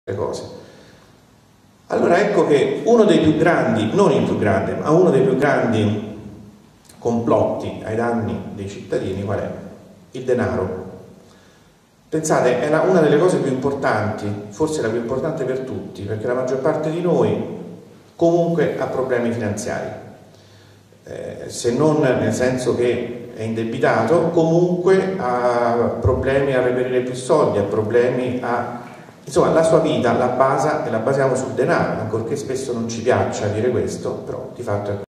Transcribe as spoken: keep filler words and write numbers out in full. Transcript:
cose. Allora ecco che uno dei più grandi, non il più grande, ma uno dei più grandi complotti ai danni dei cittadini qual è? Il denaro. Pensate, è una delle cose più importanti, forse la più importante per tutti, perché la maggior parte di noi comunque ha problemi finanziari, eh, se non nel senso che è indebitato, comunque ha problemi a reperire più soldi, ha problemi a... Insomma, la sua vita la basa e la basiamo sul denaro, ancorché spesso non ci piaccia dire questo, però di fatto è